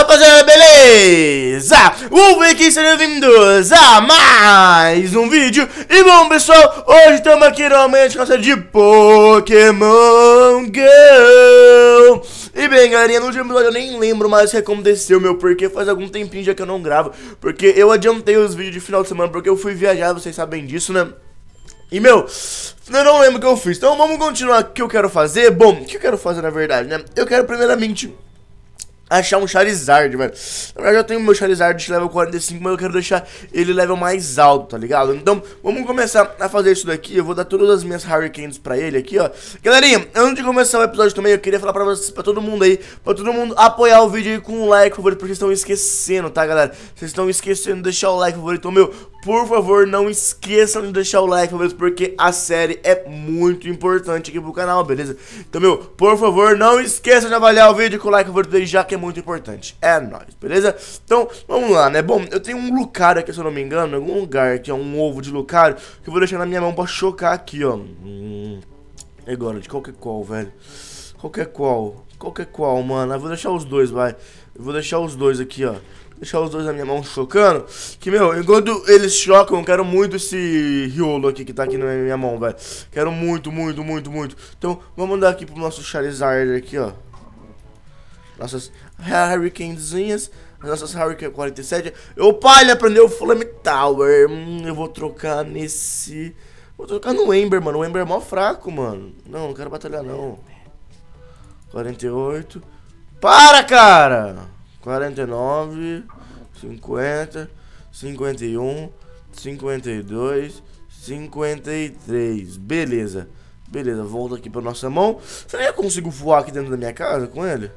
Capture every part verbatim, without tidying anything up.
rapaziada, beleza? Vamos aqui, sejam bem-vindos a mais um vídeo. E bom, pessoal, hoje estamos aqui realmente com a série de Pokémon Go. E bem, galerinha, no último episódio eu nem lembro mais o que aconteceu, meu, porque faz algum tempinho já que eu não gravo. Porque eu adiantei os vídeos de final de semana porque eu fui viajar, vocês sabem disso, né? E, meu, eu não lembro o que eu fiz. Então vamos continuar o que eu quero fazer. Bom, o que eu quero fazer, na verdade, né? Eu quero primeiramente achar um Charizard, velho. Na verdade eu tenho meu Charizard de level quarenta e cinco, mas eu quero deixar ele level mais alto, tá ligado? Então, vamos começar a fazer isso daqui. Eu vou dar todas as minhas Hurricanes pra ele aqui, ó. Galerinha, antes de começar o episódio também, eu queria falar pra vocês, pra todo mundo aí, pra todo mundo apoiar o vídeo aí com um like favorito, porque vocês estão esquecendo, tá, galera? Vocês estão esquecendo de deixar o like favorito. Então, meu, por favor, não esqueçam de deixar o like favorito, porque a série é muito importante aqui pro canal, beleza? Então, meu, por favor, não esqueçam de avaliar o vídeo com o like favorito dele, já que é muito importante. É nóis, beleza? Então, vamos lá, né? Bom, eu tenho um Lucario aqui, se eu não me engano, em algum lugar que é um ovo de Lucario, que eu vou deixar na minha mão pra chocar aqui, ó. Hum, agora, de qualquer qual, velho. Qualquer qual. Qualquer qual, mano. Eu vou deixar os dois, vai. Eu vou deixar os dois aqui, ó. Deixar os dois na minha mão chocando. Que, meu, enquanto eles chocam, eu quero muito esse Riolo aqui que tá aqui na minha mão, velho. Quero muito, muito, muito, muito. Então, vamos mandar aqui pro nosso Charizard aqui, ó. Nossas Hurricanezinhas. As nossas Hurricane quarenta e sete. Opa, ele aprendeu o Flame Tower. Hum, eu vou trocar nesse... Vou trocar no Ember, mano. O Ember é mó fraco, mano. Não, não quero batalhar, não. quarenta e oito. Para, cara! quarenta e nove, cinquenta, cinquenta e um, cinquenta e dois, cinquenta e três. Beleza, beleza, volta aqui pra nossa mão. Será que eu consigo voar aqui dentro da minha casa com ele?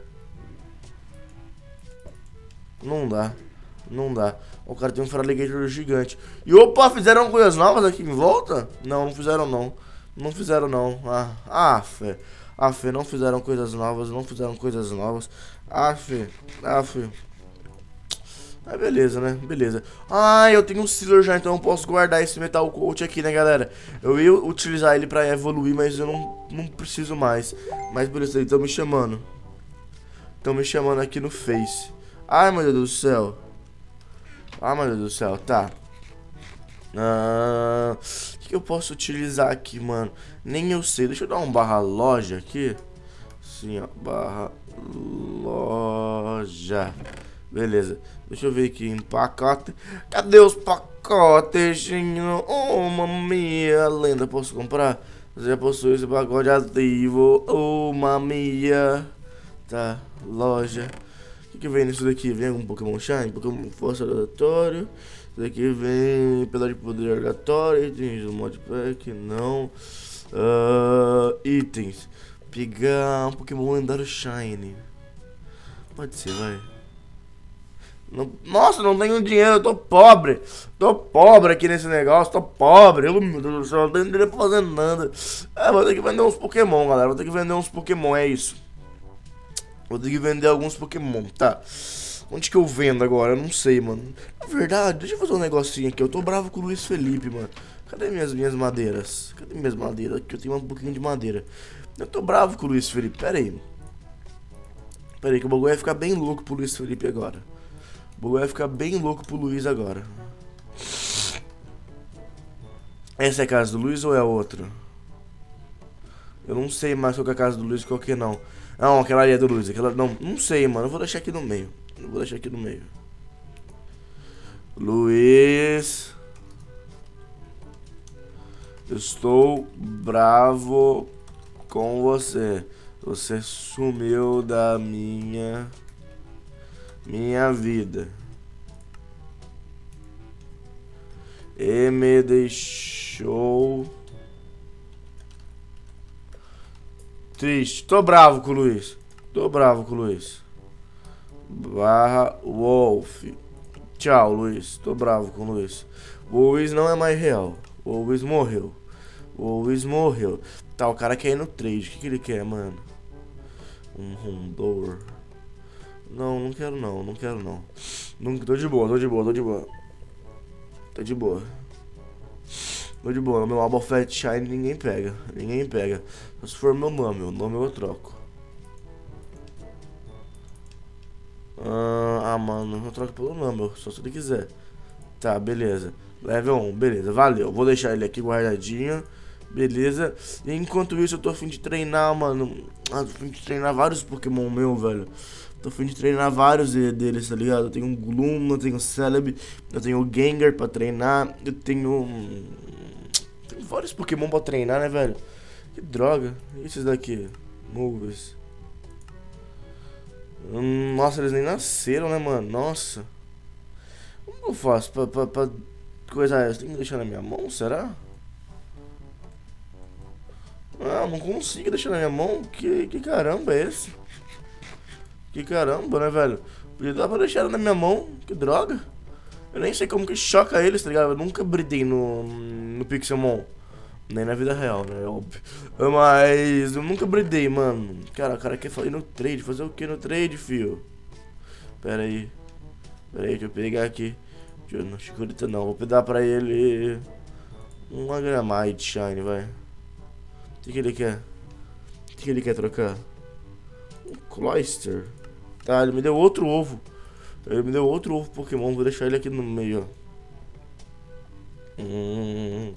Não dá, não dá. O cara tem um Feraligatr gigante. E opa, fizeram coisas novas aqui em volta? Não, não fizeram não. Não fizeram não. Ah, ah, fé. Ah, fé, não fizeram coisas novas, não fizeram coisas novas. Ah, fé, ah, fé. Ah, beleza, né? Beleza. Ah, eu tenho um Sealer já, então eu posso guardar esse Metal Coat aqui, né, galera? Eu ia utilizar ele pra evoluir, mas eu não, não preciso mais. Mas beleza, eles estão me chamando. Estão me chamando aqui no Face. Ai, meu Deus do céu. Ah, meu Deus do céu, tá. Ah, o que, que eu posso utilizar aqui, mano? Nem eu sei. Deixa eu dar um barra loja aqui. Sim, ó, barra loja. Beleza. Deixa eu ver aqui em pacote. Cadê os pacotes? Oh, mamia. Lenda, posso comprar? Você já possui esse pacote ativo. Oh, mamia. Tá, loja. O que, que vem nisso daqui? Vem algum Pokémon Shine? Pokémon Força Aleatório. Isso daqui vem pedal de poder aleatório. Itens do modpack. Não. Uh, itens. Pegar um Pokémon lendário Shine. Pode ser, vai. Não, nossa, não tenho dinheiro, eu tô pobre. Tô pobre aqui nesse negócio, tô pobre. Eu, meu Deus do céu, não tenho dinheiro pra fazer nada. É, vou ter que vender uns Pokémon, galera. Vou ter que vender uns Pokémon, é isso. Vou ter que vender alguns Pokémon, tá. Onde que eu vendo agora? Eu não sei, mano. Na verdade, deixa eu fazer um negocinho aqui. Eu tô bravo com o Luiz Felipe, mano. Cadê minhas, minhas madeiras? Cadê minhas madeiras? Aqui eu tenho um pouquinho de madeira. Eu tô bravo com o Luiz Felipe, pera aí. Pera aí, que o bagulho vai ficar bem louco pro Luiz Felipe agora. O bagulho vai ficar bem louco pro Luiz agora. Essa é a casa do Luiz ou é a outra? Eu não sei mais qual que é a casa do Luiz e qual que não. Não, aquela ali é do Luiz. Aquela... Não, não sei, mano. Eu vou deixar aqui no meio. Eu vou deixar aqui no meio. Luiz. Estou bravo com você. Você sumiu da minha... Minha vida. E me deixou... triste. Tô bravo com o Luiz. Tô bravo com o Luiz. Barra Wolf. Tchau, Luiz. Tô bravo com o Luiz. O Luiz não é mais real. O Luiz morreu. O Luiz morreu. Tá, o cara quer ir no trade. O que, que ele quer, mano? Um rondor. Não, não quero não. Não quero não. Não, tô de boa, tô de boa, tô de boa. Tô de boa. Tô de boa, no meu álbum Fat Shine ninguém pega. Ninguém pega. Só se for meu nome, o nome eu troco. Ah, ah, mano, eu troco pelo Numble, só se ele quiser. Tá, beleza. Level um, beleza, valeu. Vou deixar ele aqui guardadinho. Beleza. E enquanto isso eu tô a fim de treinar, mano. Ah, tô a fim de treinar vários Pokémon meu, velho. Tô a fim de treinar vários deles, tá ligado? Eu tenho um Gloom, eu tenho um Celebi, eu tenho o Gengar pra treinar. Eu tenho... Tenho vários Pokémon pra treinar, né, velho? Que droga. E esses daqui? Moves. Hum, nossa, eles nem nasceram, né, mano? Nossa. Como eu faço pra, pra, pra coisar isso? Tem que deixar na minha mão, será? Ah, não consigo deixar na minha mão? Que, que caramba é esse? Que caramba, né, velho? Podia dar pra deixar na minha mão, que droga. Eu nem sei como que choca eles, tá ligado? Eu nunca bridei no, no Pixelmon. Nem na vida real, né? É óbvio. Mas eu nunca bridei, mano. Cara, o cara quer ir no trade. Fazer o que no trade, fio? Pera aí. Pera aí, deixa eu pegar aqui. Deixa eu, não, Chikorita não. Vou pegar pra ele uma Gramite Shine, vai. O que, que ele quer? O que, que ele quer trocar? Um Cloyster. Tá, ele me deu outro ovo. Ele me deu outro ovo Pokémon. Vou deixar ele aqui no meio, ó. Hum...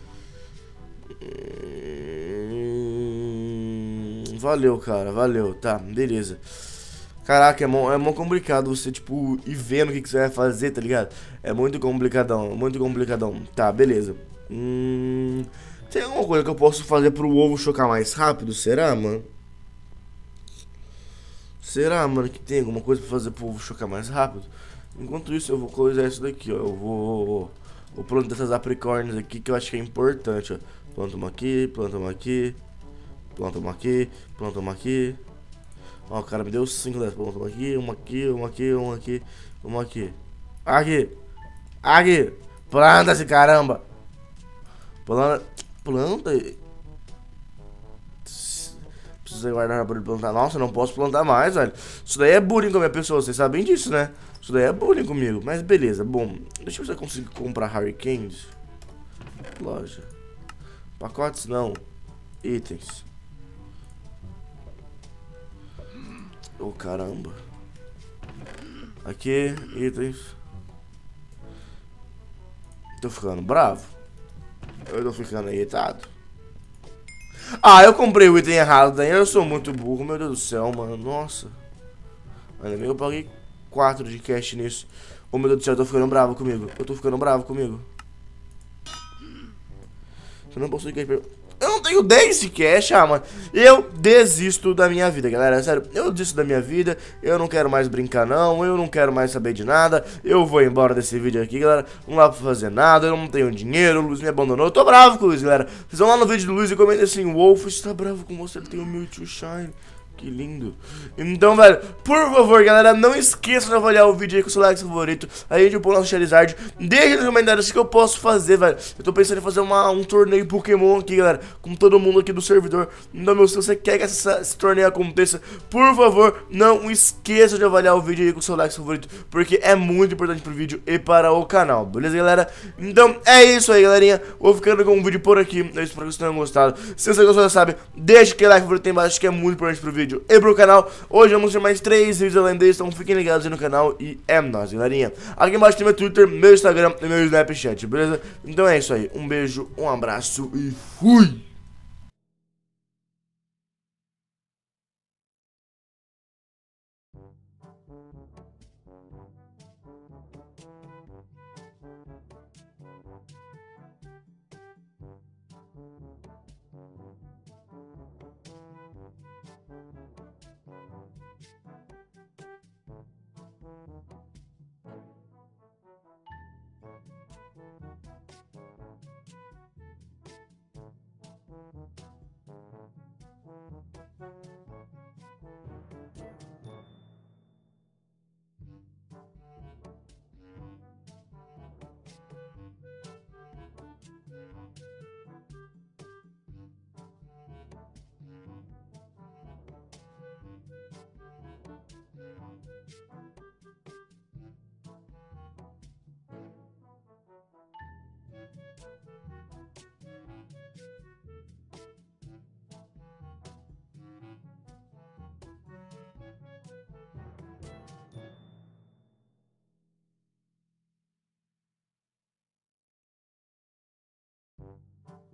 Hum, valeu, cara, valeu, tá, beleza. Caraca, é mó, é mó complicado você, tipo, ir vendo o que, que você vai fazer, tá ligado? É muito complicadão, muito complicadão. Tá, beleza. Hum, tem alguma coisa que eu posso fazer pro ovo chocar mais rápido? Será, mano? Será, mano, que tem alguma coisa pra fazer pro ovo chocar mais rápido? Enquanto isso, eu vou coisar isso daqui, ó. Eu vou... Vou plantar essas apricorns aqui que eu acho que é importante, ó. Planta uma aqui, planta uma aqui, planta uma aqui, planta uma aqui. Ó, o cara me deu cinco dessas. Planta uma aqui, uma aqui, uma aqui, uma aqui, uma aqui. Aqui, aqui. Planta esse caramba. Planta, planta. Precisa guardar pra plantar. Nossa, eu não posso plantar mais, velho. Isso daí é bullying com a minha pessoa, vocês sabem disso, né? Isso daí é bullying comigo, mas beleza. Bom, deixa eu ver se eu consigo comprar Hurricanes. Loja. Pacotes não. Itens. Oh, caramba. Aqui, itens. Tô ficando bravo. Eu tô ficando irritado. Ah, eu comprei o item errado daí. Eu sou muito burro, meu Deus do céu, mano. Nossa. Ainda bem que eu paguei quatro de cash nisso. Oh, meu Deus do céu, eu tô ficando bravo comigo. Eu tô ficando bravo comigo. Eu não posso de cash. Eu não tenho dez de cash, ah, mano. Eu desisto da minha vida, galera. Sério, eu desisto da minha vida. Eu não quero mais brincar, não. Eu não quero mais saber de nada. Eu vou embora desse vídeo aqui, galera. Não dá pra fazer nada. Eu não tenho dinheiro. O Luiz me abandonou. Eu tô bravo com o Luiz, galera. Vocês vão lá no vídeo do Luiz e comentem assim: Wolf está bravo com você. Ele tem o Mewtwo Shine. Que lindo. Então, velho, por favor, galera, não esqueça de avaliar o vídeo aí com o seu like favorito. Aí a gente põe o nosso Charizard. Deixa nos comentários o que eu posso fazer, velho. Eu tô pensando em fazer uma, um torneio Pokémon aqui, galera, com todo mundo aqui do servidor. Então, meu, se você quer que essa, esse torneio aconteça, por favor, não esqueça de avaliar o vídeo aí com o seu like favorito, porque é muito importante pro vídeo e para o canal, beleza, galera? Então, é isso aí, galerinha. Vou ficando com o vídeo por aqui. Eu espero que vocês tenham gostado. Se você gostou, já sabe, deixa aquele like favorito aí embaixo, que é muito importante pro vídeo e pro canal. Hoje vamos ter mais três vídeos além desse, então fiquem ligados aí no canal e é nóis, galerinha. Aqui embaixo tem meu Twitter, meu Instagram e meu Snapchat, beleza? Então é isso aí, um beijo, um abraço e fui!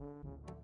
tchau.